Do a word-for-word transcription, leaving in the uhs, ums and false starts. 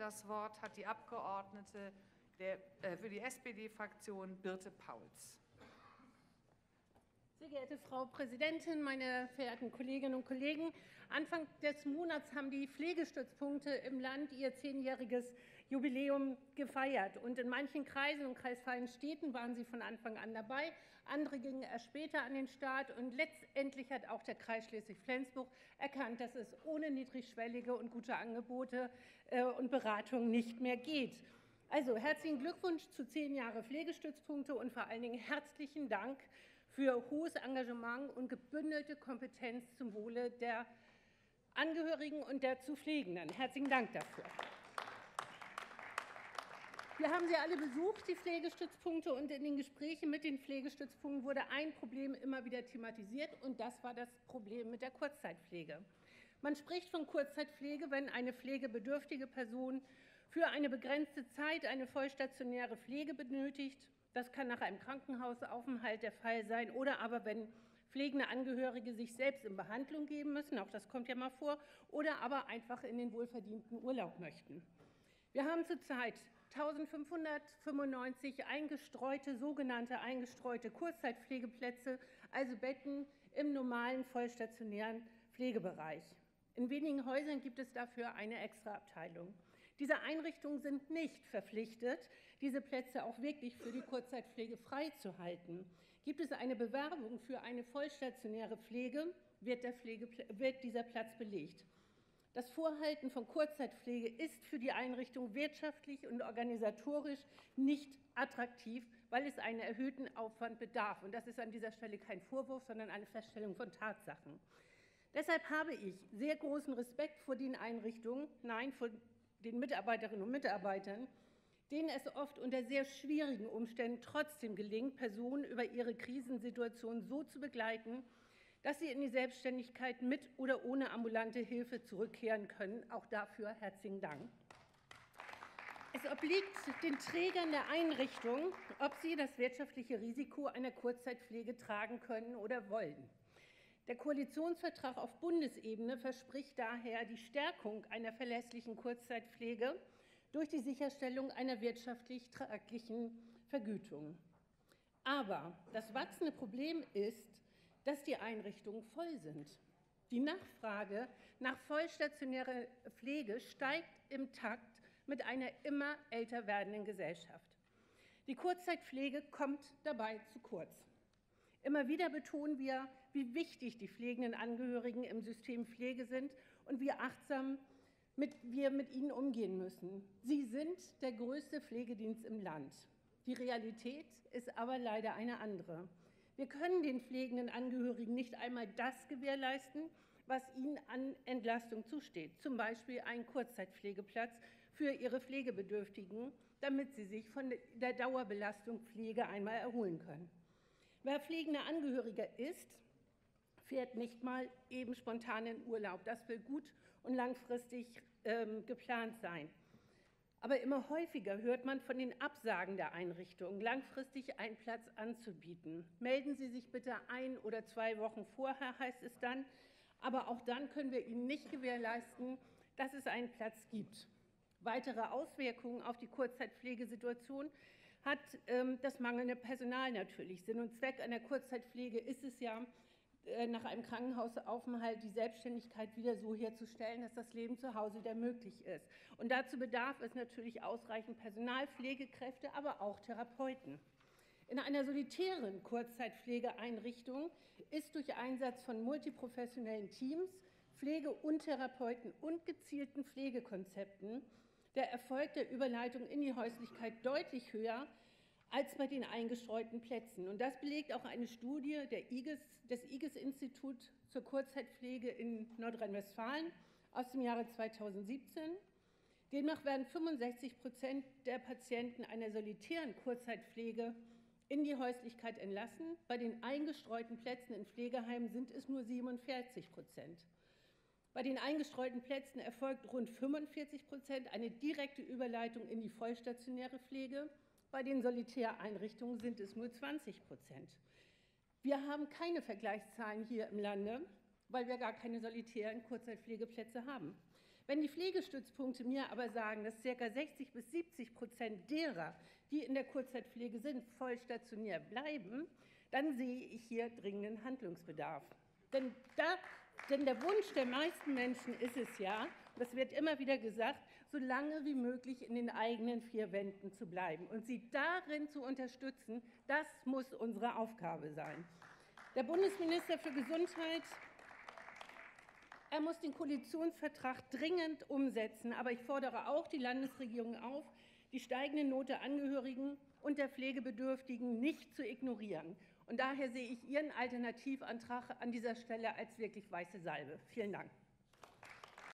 Das Wort hat die Abgeordnete der, äh, für die S P D-Fraktion Birte Pauls. Sehr geehrte Frau Präsidentin, meine verehrten Kolleginnen und Kollegen! Anfang des Monats haben die Pflegestützpunkte im Land ihr zehnjähriges Jubiläum gefeiert. Und in manchen Kreisen und kreisfreien Städten waren sie von Anfang an dabei. Andere gingen erst später an den Start. Und letztendlich hat auch der Kreis Schleswig-Flensburg erkannt, dass es ohne niedrigschwellige und gute Angebote und Beratung nicht mehr geht. Also herzlichen Glückwunsch zu zehn Jahre Pflegestützpunkte und vor allen Dingen herzlichen Dank für hohes Engagement und gebündelte Kompetenz zum Wohle der Angehörigen und der zu Pflegenden. Herzlichen Dank dafür. Wir haben sie alle besucht, die Pflegestützpunkte, und in den Gesprächen mit den Pflegestützpunkten wurde ein Problem immer wieder thematisiert, und das war das Problem mit der Kurzzeitpflege. Man spricht von Kurzzeitpflege, wenn eine pflegebedürftige Person für eine begrenzte Zeit eine vollstationäre Pflege benötigt. Das kann nach einem Krankenhausaufenthalt der Fall sein oder aber wenn pflegende Angehörige sich selbst in Behandlung geben müssen, auch das kommt ja mal vor, oder aber einfach in den wohlverdienten Urlaub möchten. Wir haben zurzeit eintausendfünfhundertfünfundneunzig eingestreute, sogenannte eingestreute Kurzzeitpflegeplätze, also Betten im normalen vollstationären Pflegebereich. In wenigen Häusern gibt es dafür eine Extraabteilung. Diese Einrichtungen sind nicht verpflichtet, diese Plätze auch wirklich für die Kurzzeitpflege freizuhalten. Gibt es eine Bewerbung für eine vollstationäre Pflege, wird, der Pflege, wird dieser Platz belegt. Das Vorhalten von Kurzzeitpflege ist für die Einrichtung wirtschaftlich und organisatorisch nicht attraktiv, weil es einen erhöhten Aufwand bedarf. Und das ist an dieser Stelle kein Vorwurf, sondern eine Feststellung von Tatsachen. Deshalb habe ich sehr großen Respekt vor den Einrichtungen, nein, vor den Mitarbeiterinnen und Mitarbeitern, denen es oft unter sehr schwierigen Umständen trotzdem gelingt, Personen über ihre Krisensituation so zu begleiten, dass sie in die Selbstständigkeit mit oder ohne ambulante Hilfe zurückkehren können. Auch dafür herzlichen Dank. Es obliegt den Trägern der Einrichtung, ob sie das wirtschaftliche Risiko einer Kurzzeitpflege tragen können oder wollen. Der Koalitionsvertrag auf Bundesebene verspricht daher die Stärkung einer verlässlichen Kurzzeitpflege durch die Sicherstellung einer wirtschaftlich traglichen Vergütung. Aber das wachsende Problem ist, dass die Einrichtungen voll sind. Die Nachfrage nach vollstationärer Pflege steigt im Takt mit einer immer älter werdenden Gesellschaft. Die Kurzzeitpflege kommt dabei zu kurz. Immer wieder betonen wir, wie wichtig die pflegenden Angehörigen im System Pflege sind und wie achtsam mit, wir mit ihnen umgehen müssen. Sie sind der größte Pflegedienst im Land. Die Realität ist aber leider eine andere. Wir können den pflegenden Angehörigen nicht einmal das gewährleisten, was ihnen an Entlastung zusteht, zum Beispiel einen Kurzzeitpflegeplatz für ihre Pflegebedürftigen, damit sie sich von der Dauerbelastung Pflege einmal erholen können. Wer pflegender Angehöriger ist, fährt nicht mal eben spontan in Urlaub. Das will gut und langfristig ähm, geplant sein. Aber immer häufiger hört man von den Absagen der Einrichtungen, langfristig einen Platz anzubieten. Melden Sie sich bitte ein oder zwei Wochen vorher, heißt es dann. Aber auch dann können wir Ihnen nicht gewährleisten, dass es einen Platz gibt. Weitere Auswirkungen auf die Kurzzeitpflegesituation hat ähm, das mangelnde Personal natürlich. Sinn und Zweck einer Kurzzeitpflege ist es ja, äh, nach einem Krankenhausaufenthalt die Selbstständigkeit wieder so herzustellen, dass das Leben zu Hause wieder möglich ist. Und dazu bedarf es natürlich ausreichend Personal, Pflegekräfte, aber auch Therapeuten. In einer solitären Kurzzeitpflegeeinrichtung ist durch Einsatz von multiprofessionellen Teams, Pflege- und Therapeuten und gezielten Pflegekonzepten der Erfolg der Überleitung in die Häuslichkeit deutlich höher als bei den eingestreuten Plätzen. Und das belegt auch eine Studie der I G E S, des I G E S-Instituts zur Kurzzeitpflege in Nordrhein-Westfalen aus dem Jahre zweitausendsiebzehn. Demnach werden fünfundsechzig Prozent der Patienten einer solitären Kurzzeitpflege in die Häuslichkeit entlassen. Bei den eingestreuten Plätzen in Pflegeheimen sind es nur siebenundvierzig Prozent. Bei den eingestreuten Plätzen erfolgt rund fünfundvierzig Prozent eine direkte Überleitung in die vollstationäre Pflege. Bei den Solitäreinrichtungen sind es nur zwanzig Prozent. Wir haben keine Vergleichszahlen hier im Lande, weil wir gar keine solitären Kurzzeitpflegeplätze haben. Wenn die Pflegestützpunkte mir aber sagen, dass ca. sechzig bis siebzig Prozent derer, die in der Kurzzeitpflege sind, voll stationär bleiben, dann sehe ich hier dringenden Handlungsbedarf. Denn, da, denn der Wunsch der meisten Menschen ist es ja, das wird immer wieder gesagt, so lange wie möglich in den eigenen vier Wänden zu bleiben. Und sie darin zu unterstützen, das muss unsere Aufgabe sein. Der Bundesminister für Gesundheit, er muss den Koalitionsvertrag dringend umsetzen. Aber ich fordere auch die Landesregierung auf, die steigende Not der Angehörigen und der Pflegebedürftigen nicht zu ignorieren. Und daher sehe ich Ihren Alternativantrag an dieser Stelle als wirklich weiße Salbe. Vielen Dank.